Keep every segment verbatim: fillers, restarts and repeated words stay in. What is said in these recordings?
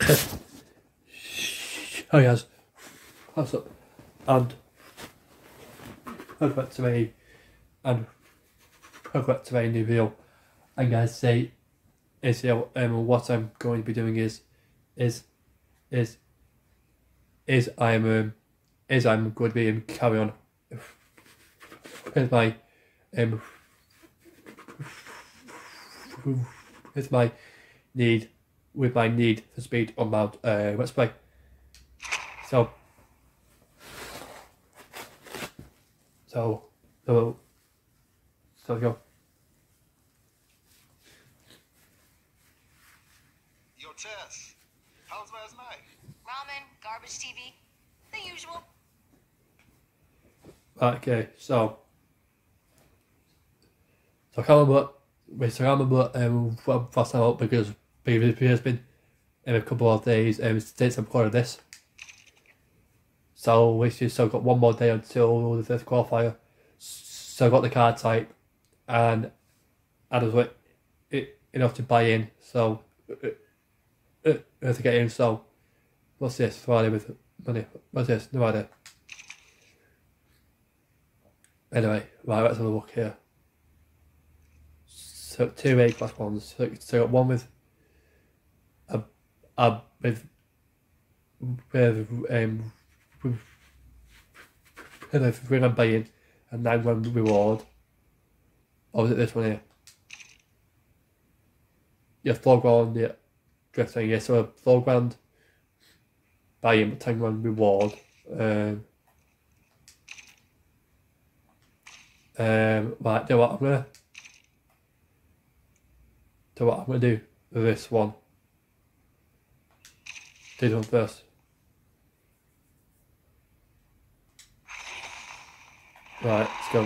oh yes, what's up? And welcome back to a and welcome back to a new video. And guys, say is you know, um what I'm going to be doing is is is is I'm um is I'm going to be um, carry on with my um with my need with my need for speed on Mount uh let's play. So so so so go. Yo, Tess, how was last night? Ramen, garbage T V, the usual. Okay, so so I can't remember. Wait, so I can't remember um what first time out because because it has been in a couple of days um since I recorded this. So which is so I've got one more day until the fifth qualifier. So I got the card type, and I was like it enough to buy in. So uh, uh, to get in. So what's this Friday with money? What's this? No idea. Anyway, right, let's have a look here. So two A class ones. So, so I got one with a a with with um with, with a three man buy-in and nine grand reward. Or was it this one here? Yeah, four grand. Yeah, drifting. Yeah, so a four grand buy-in, ten grand reward. Um. Um. Right. Do what I'm gonna. So what I'm going to do with this one, do this one first. Right, let's go.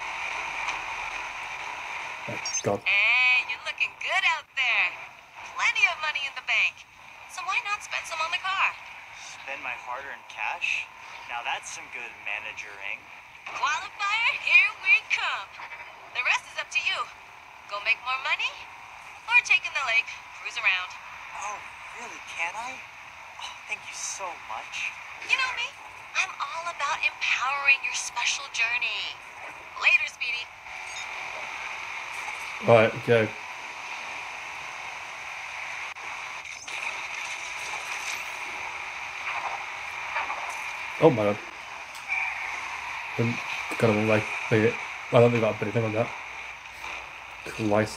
Oh God. Hey, you're looking good out there. Plenty of money in the bank. So why not spend some on the car? Spend my hard-earned cash? Now that's some good managering. Qualifier, here we come. The rest is up to you. Go make more money, or take in the lake, cruise around. Oh, really? Can I? Oh, thank you so much. You know me, I'm all about empowering your special journey. Later, Speedy. Right, go. Oh my God. Didn't got him away. Wait, I don't think I got a bit of on that. Christ.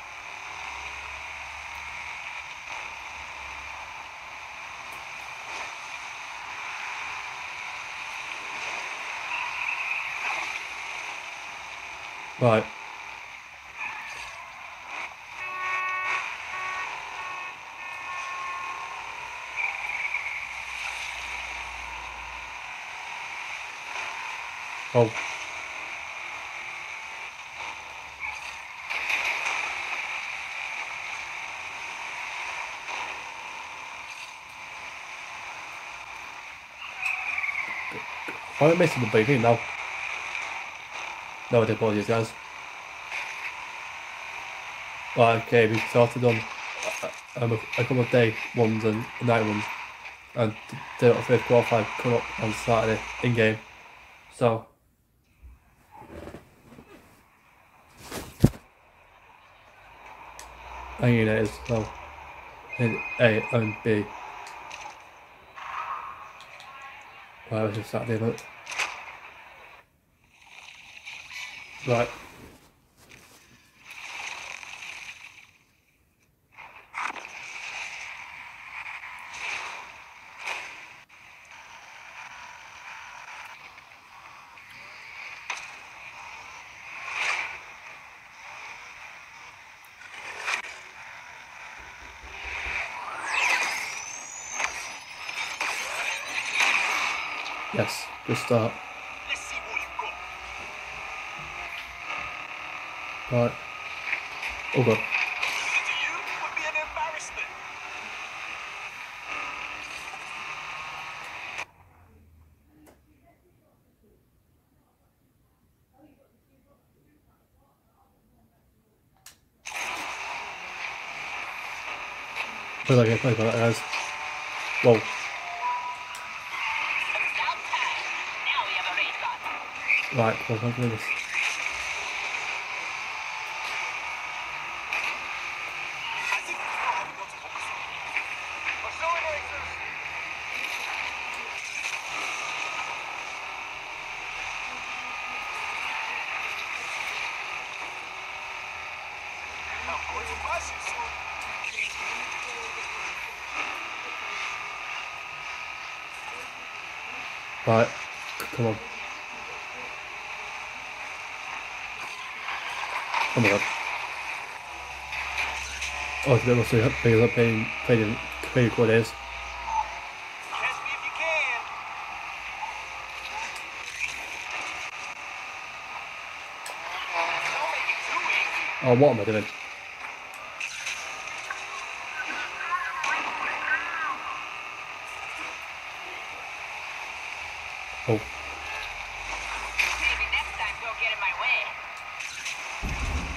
Right. Oh. Why am I missing the baby now? No, I do apologize, guys. Right, okay, we started on um, a, a couple of day ones and night ones, and did it on fifth qualifier coming up on Saturday in game. So, I think it is. So, in A and B. Right, it was just Saturday, but right. Yes, good start. Let's see what you got. Right. Oh God. Losing to you would be an embarrassment. Play that game, play that, guys. Whoa. It's about time. Now we have a race on. Right, come on, let's do this. I think we know how we got to focus on. Pursuing racers. I'm going to pass you soon. Right, come on. Oh my god. Oh, it's a bit rusty because I'm playing, playing, playing what it is. Catch me if you can. Don't make it too easy. Oh, what am I doing? Oh, Maybe next time don't get in my way.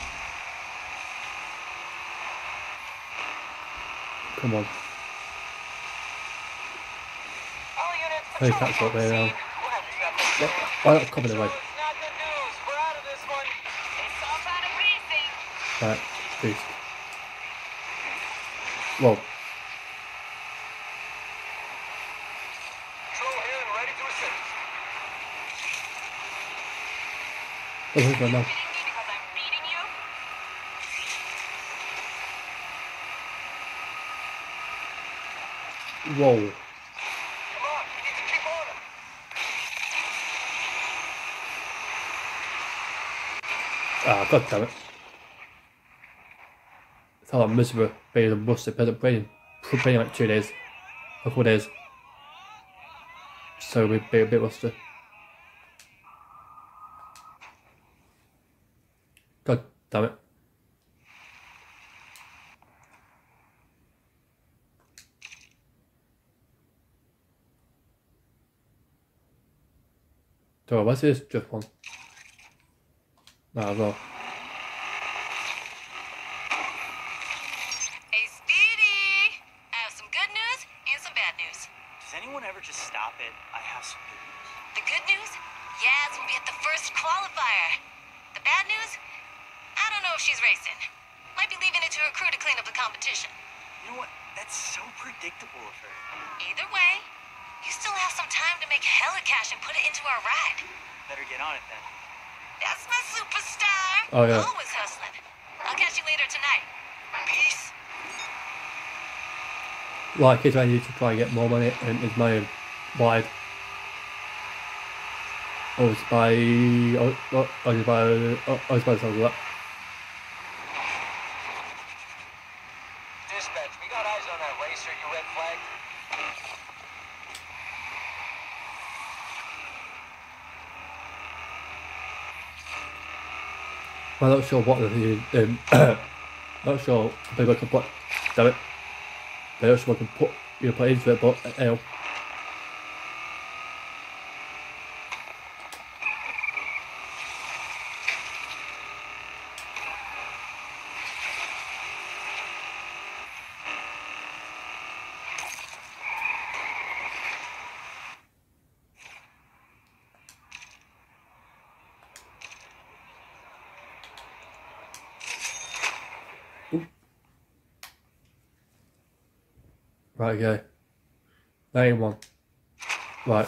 come on. All units, Hey, patrol catch up the there now. scene. We'll have traffic. What? Why not coming away? Not good news. We're out of this one. It's all out of racing. Right, peace. Whoa. Patrol here and ready to assist. Oh, who's going now? Beating me because I'm beating you? Whoa. Come on, you need to keep order. Ah, god damn it. I thought I'm miserable being a busted peasant brain. Brain like two days. A couple days. So we'd be a bit rusty. God damn it. So what's this just one? Nah, well. Hey, Speedy! I have some good news and some bad news. Does anyone ever just stop it? I have some good news. The good news? Yaz will be at the first qualifier. The bad news? I don't know if she's racing. Might be leaving it to her crew to clean up the competition. You know what? That's so predictable of her. Either way, you still have some time to make hella cash and put it into our ride. Better get on it then. That's my superstar. Oh, yeah. Always hustling. I'll catch you later tonight. Peace. Like it's I need to try and get more money and is my wide. Oh, it's by oh, oh, oh, it's by oh, oh, it's by something like that. Dispatch, we got eyes on that racer you red flagged. I'm not sure what the um, not sure maybe I can put damn it. I'm not sure I can put you know, put into it, but uh, you know. Right, okay. ninety-one. Right.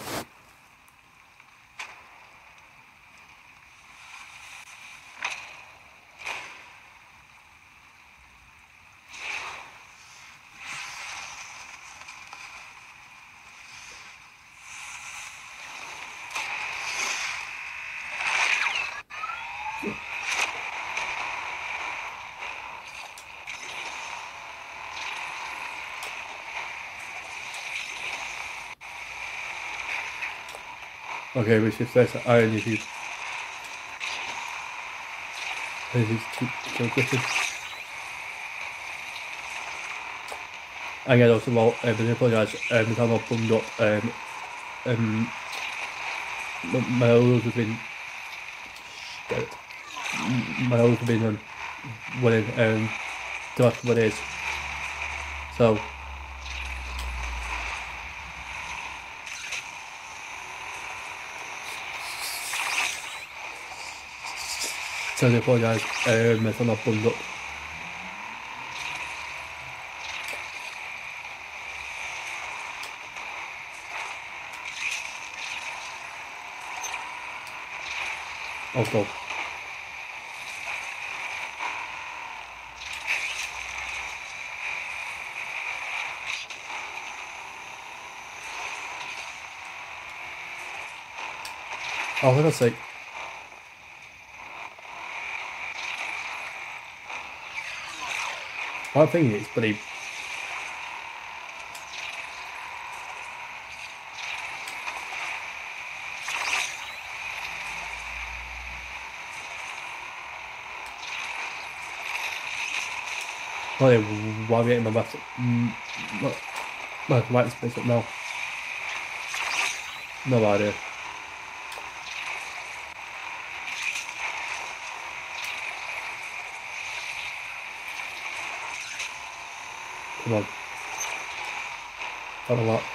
Okay, we should say that I need to. I need to go quickly. Again, also, well, um, I apologise. Um, the time I've bummed up. Um, um, m- my oils have been. Get it. M- My oils have been um, winning um, the last couple of days. So. So I apologise um, if I'm not bummed up. Oh god. Oh, for God's sake. What I'm thinking is, but he. Oh, yeah, why are we getting my left? Mm, no, no, right space up now. No idea. Come on. Not a lot.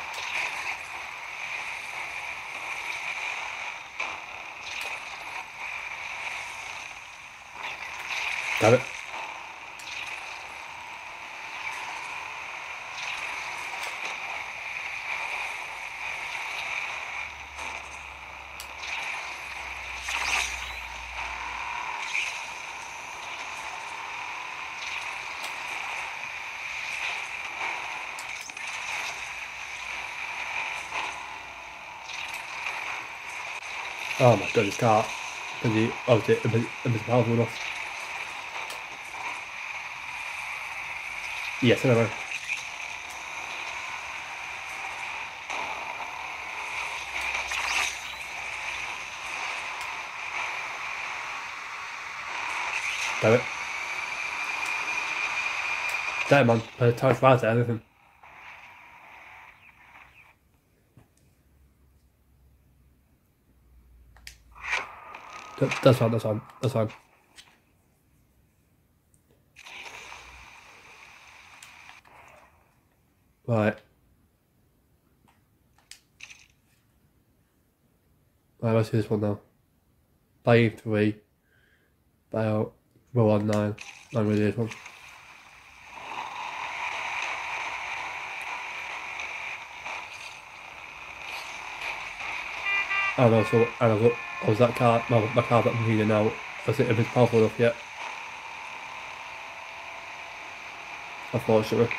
Damn it. Oh my god, this car. Busy. Oh, it's a bit, a bit powerful enough. Yes, I know. Damn it. Damn man, by the time I found anything. That, that's fine, that's fine, that's fine. Right. Right, let's do this one now. Buy three. Buy out. Roll on nine. I'm gonna do this one. And also, and also, oh, was that card, well, my card that I'm reading now, was it a bit powerful enough yet? Unfortunately.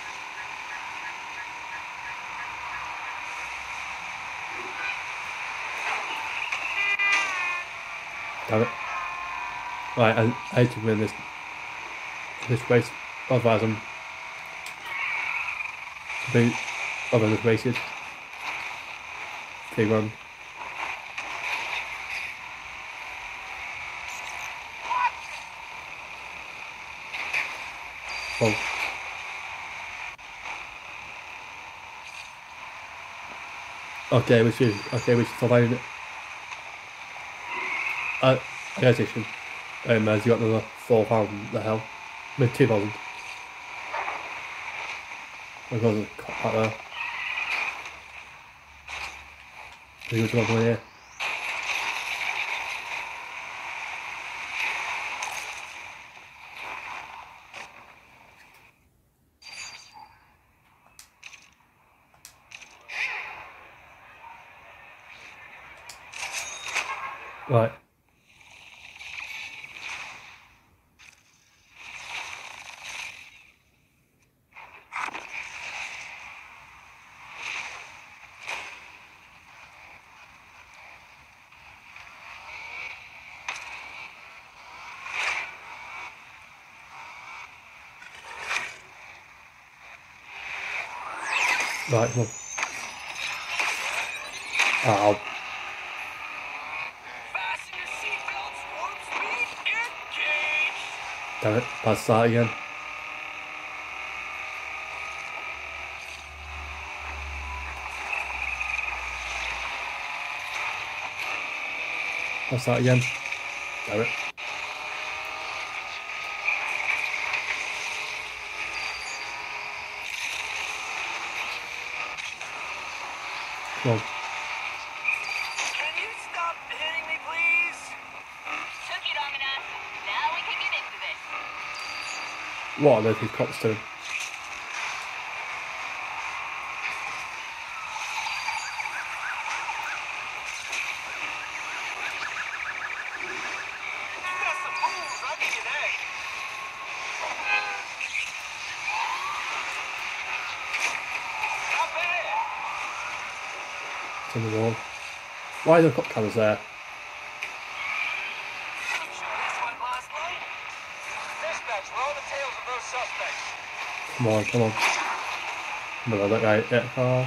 Damn it. Right, I, I hate to win this, this race, otherwise I'm a bit, otherwise it's wasted. Big one. Oh. Okay, we should, okay, we should survive it. Uh, gas station. Um, has you got another four pound, the hell? I mean, two thousand. I've got a cop back there. There's a one here. Right. Right, come on. Ow. Fasten your seatbelts, warp speed, engage! Damn it, bad start again. Bad start again. Damn it. Come on. Can you stop hitting me, please? Took you long enough. What on earth is cops doing? You got some moves. I'll give you that. Not bad. It's on the wall. Why are there cop cameras there? I'm sure this went last night. Dispatch, we're on the tails of those suspects. Come on, come on. Come on, that guy. Yeah. Oh.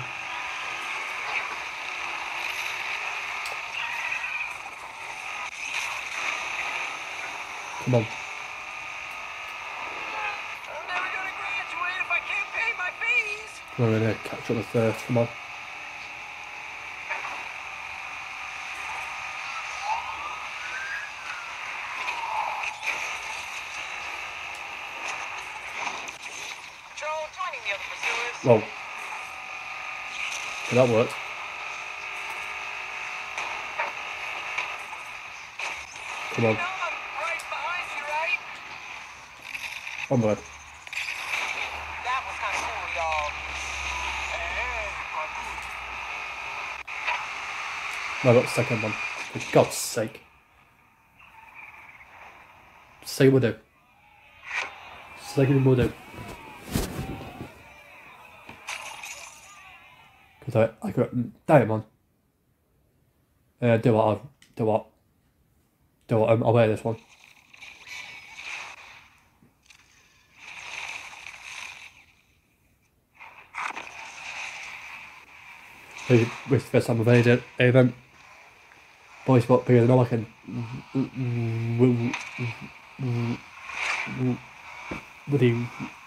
Come on. I'm never gonna graduate if I can't pay my fees. Come on, we're gonna catch up with first. Come on. Patrol, joining the other pursuers. Whoa. Okay, that worked. Come on. You know I'm right behind you, right? Onward. That was kind of cool, y'all. Hey, No, I got the second one. For God's sake. Second will do. Second will do. Because I, I got Diamond. Uh, do what? I'll, do what? Do what? Um, I'll wear this one. This is the first time I've made an event. Boys got bigger than all I can. Would he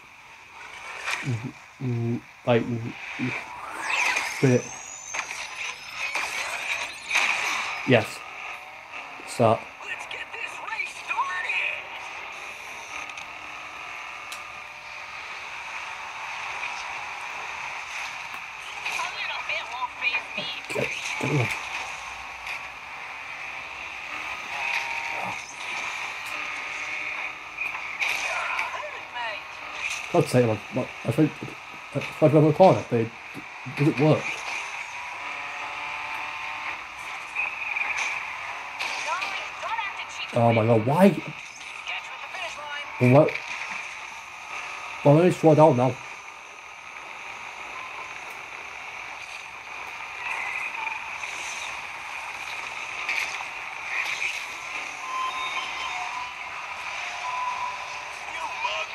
like bit? Yes. Start. let's get this race started. A little bit won't faze me. Get, get along. Mate, God's sake, man. What, I think if I drive a corner, they does it work? Charlie, don't have to cheat. Oh my god, why? catch you at the finish line. Well, well, let me slow down now. You mug.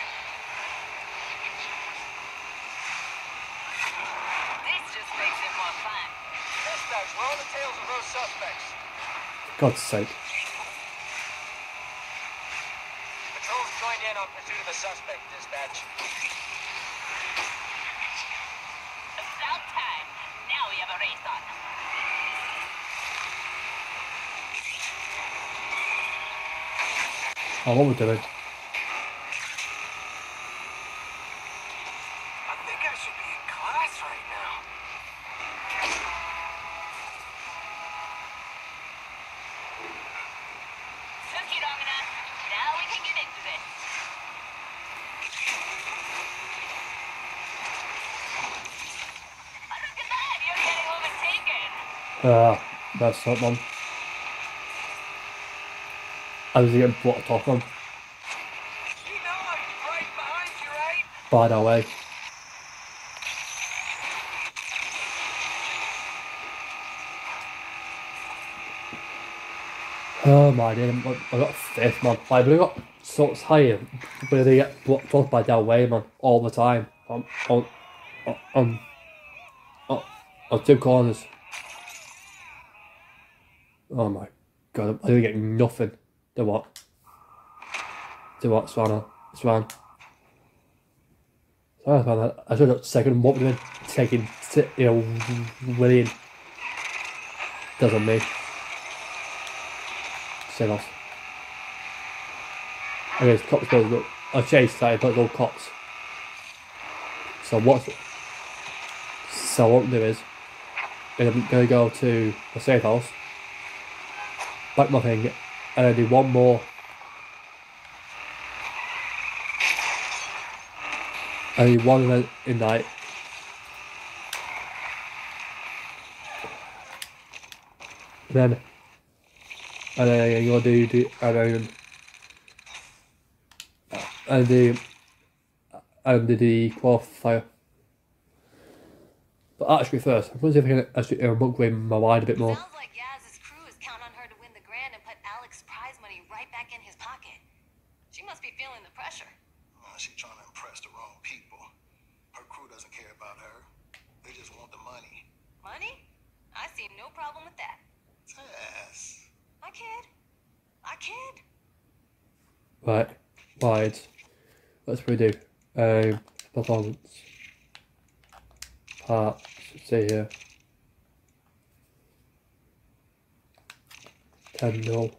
This just makes it more fun. Dispatch, we're on the tails of those suspects. God's sake. Patrol's joined in on pursuit of the suspect, dispatch. About time. Now we have a race on. Oh, what we're doing? I think I should be in class right now. Took you long enough. Now we can get into this. Oh, look at that. You're getting overtaken. Ah, that's not one. I was getting blocked off on. You know I'm right behind you, right? By the way. Oh my dear, I got fifth, man. Like, we got sorts higher where they get blocked off by Del Way, man, all the time. On, on, on, on, on, on two corners. Oh my god, I didn't get nothing. Do what? Do what, Swanner? Swan. Sorry, man, I should have got second. What we're doing, taking, you know, winning. Doesn't me. Say loss. Anyways, cops goes up. I chased started, but all cops. So what's so what I'm do is I'm gonna go to the safe house, back my thing, and then do one more. only one event in night. Then, and then you're gonna do the and then and the and the qualifier. But actually, first, I'm gonna see if I can actually upgrade my mind a bit more. Sounds like Yaz's crew is counting on her to win the grand and put Alex's prize money right back in his pocket. She must be feeling the pressure. Uh, she's trying to impress the wrong people. Her crew doesn't care about her. They just want the money. Money? I see no problem with that. Tess. I kid. I kid. Right, wide. Let's redo. Um, performance. Parts. See here. ten nil.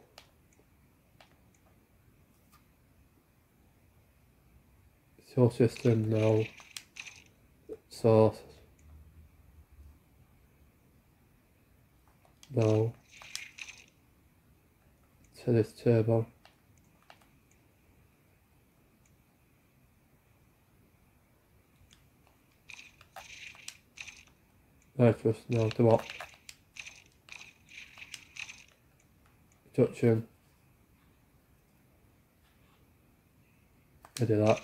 Source system, no. Source. No. So this turbo. No, just no, the what? Reduction. I do that.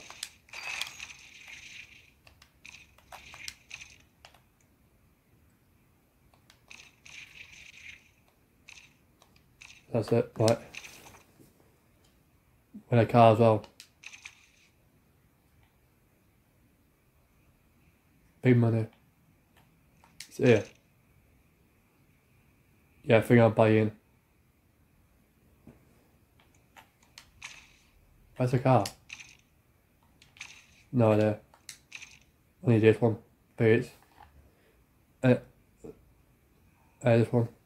That's it, right. Win a car as well. Big money. It's here. Yeah, I think I'll buy in. Where's the car? No idea. Only this one. But it's uh, uh, this one.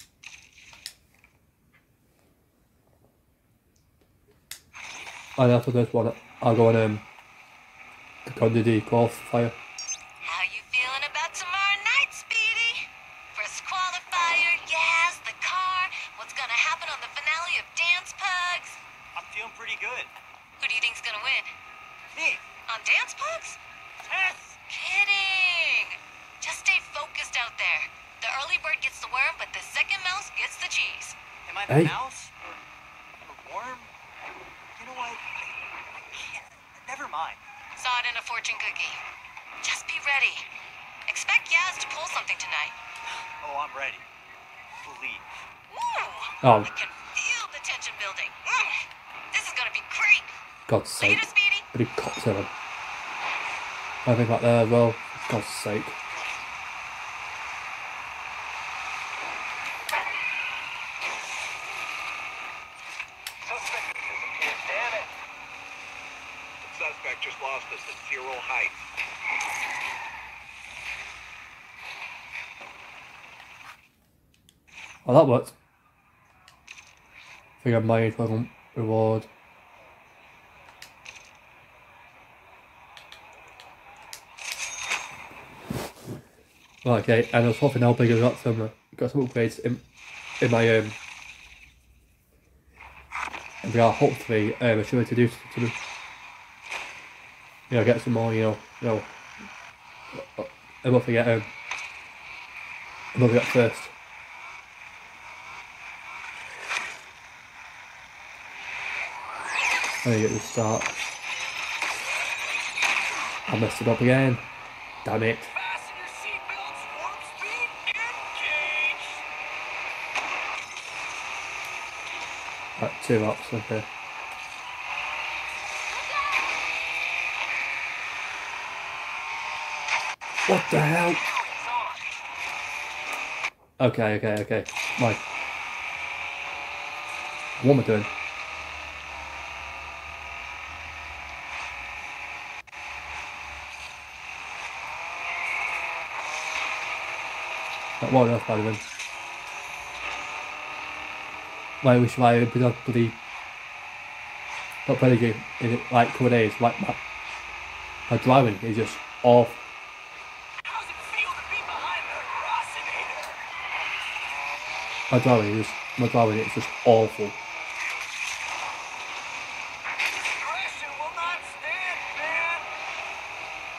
And after this one, I'll go and um, go to the qualifier. How you feeling about tomorrow night, Speedy? First qualifier, Yaz, the car. What's gonna happen on the finale of Dance Pugs? I'm feeling pretty good. Who do you think's gonna win? Me. On Dance Pugs? Tess! Kidding. Just stay focused out there. The early bird gets the worm, but the second mouse gets the cheese. Am I the Hey. mouse? Or the worm? You know what? I, I can't. Never mind. Saw it in a fortune cookie. Just be ready. Expect Yaz to pull something tonight. Oh, I'm ready. Believe. Ooh, Oh, I can feel the tension building. Mm, this is gonna be great. God's sake. Later, Speedy. But he cops him. I think like there as well. For God's sake. Suspect has disappeared. Damn it. The suspect just lost us at Zero Heights. Oh, that worked. I think I made one reward. Right, okay, and I was hoping how big I got some, uh, got some upgrades in, in my, um, and we are hopefully, um, I should to do to, you know, get some more, you know, you know, I'm not forget, um, I'm not forget first. Let me get this start. I messed it up again. Damn it. Fasten your seatbelts. Warp speed engage. Right, two laps, okay. What the hell? Okay, okay, okay. Right. What am I doing? Well, that's bad, then. Like, we should like, be not bloody. Not play the game in it, like, a couple of days. Like, my, my driving is just off. How's it feel to be behind the Rossinator? My driving is just, my driving is just awful. Aggression will not stand, man.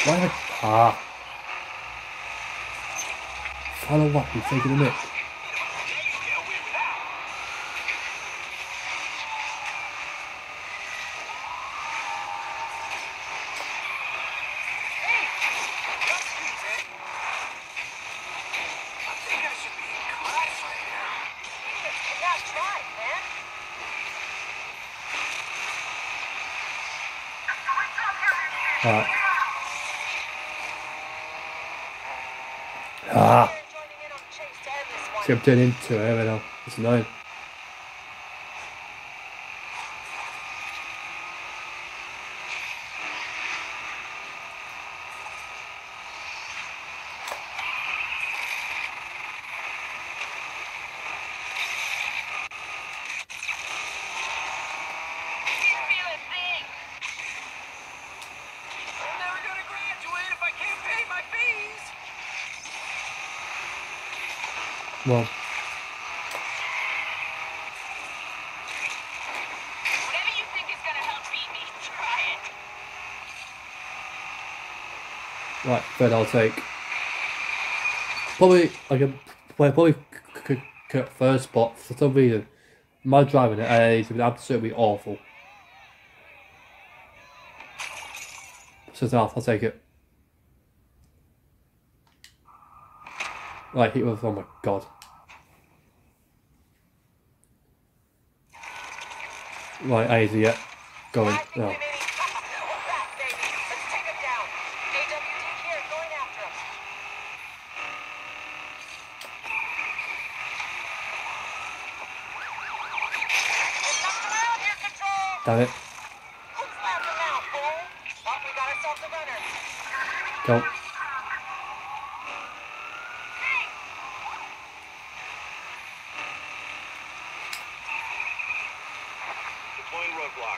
Why am I... Ah. Follow up, he's taking a nick. Alright. Ah! See, I'm turning into it right now. It's annoying. Well, Whatever you think is gonna help beat me, try it. right, third I'll take. Probably, like, a, well, probably c- c- first, but for some reason, my driving it has been absolutely awful. So I'll, I'll take it. Right, hit with, oh my god. Right, I easy yet. Going. No. Damn it. Go. Deploying roadblock.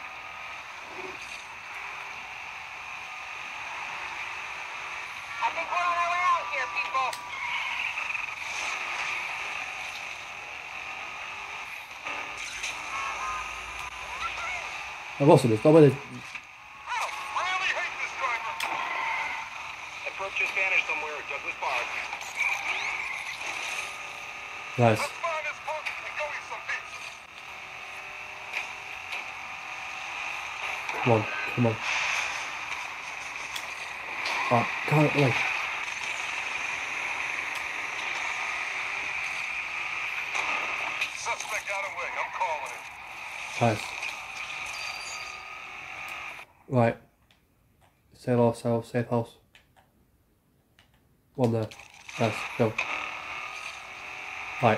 I think we're on our way out here, people. I've also missed. Nobody. I really hate this driver. Approach just vanished somewhere at Douglas Park. Nice. Let's find this punk and go eat some pizza. Come on. Come on. Ah, can't wait. Suspect out of way. I'm calling it. Nice. Right. Sail off, sail off, safe house. One there. Nice. Go. Right.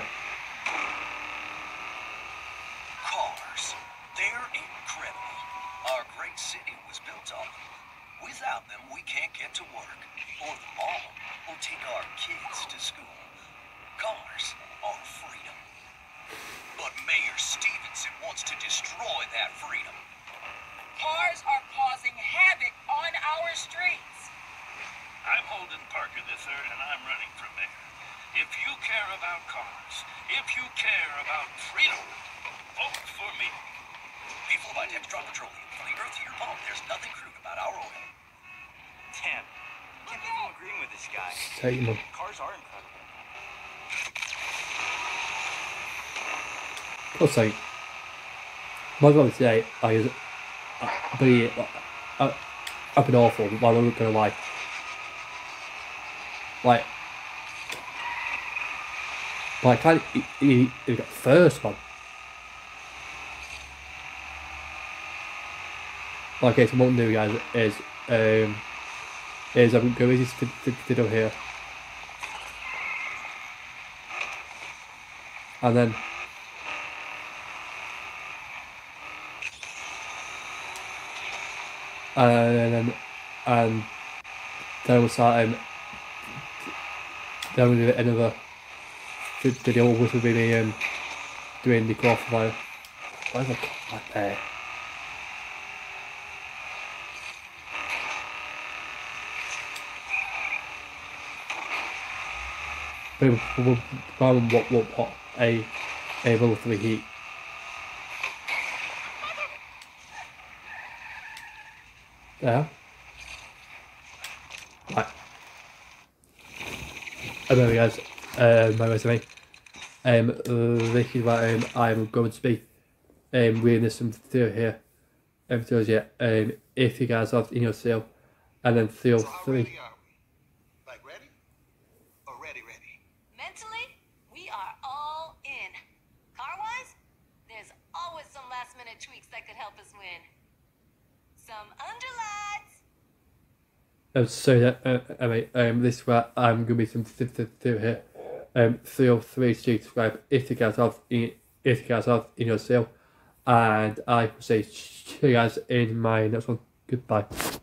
Cars. They're incredible. Our great city was built on them. Without them, we can't get to work, or the mall, or take our kids to school. Cars are freedom. But Mayor Stevenson wants to destroy that freedom. Cars are causing havoc on our streets. I'm Holden Parker the third, and I'm running for mayor. If you care about cars, if you care about freedom, vote for me. Paid for by Textron Petroleum. From the earth to your palm, there's nothing crude about our oil. Damn. Can't believe I'm agreeing with this guy. Take them. Cars are incredible. God's sake. My God, today, I was. But uh, I've been awful, but I'm not gonna lie. Like. Like, I he, he, he got first, man. Okay, so what I'm doing, guys, is. Um, is I'm going to video here. And then. And then, and then we'll start, um, then we'll do another video, which will be me, um, doing the qualifier. Why is my my there? But we'll, we'll, what, what, what, a, a level three heat. Yeah. Anyway guys, um, my resume. Um, this is what um, I'm going to be um, reading this some through here. Um, so yeah, um, if you guys have in your sale, and then feel So how free. ready are we? Like ready? Or ready, ready? Mentally, we are all in. Car-wise, there's always some last-minute tweaks that could help us win. Some underlights. Um, so yeah, uh, anyway, um, this is what I'm going to be some th th through here. Um, feel free to subscribe if you guys have in, if you guys have in your sale, and I will say see you guys in my next one. Goodbye.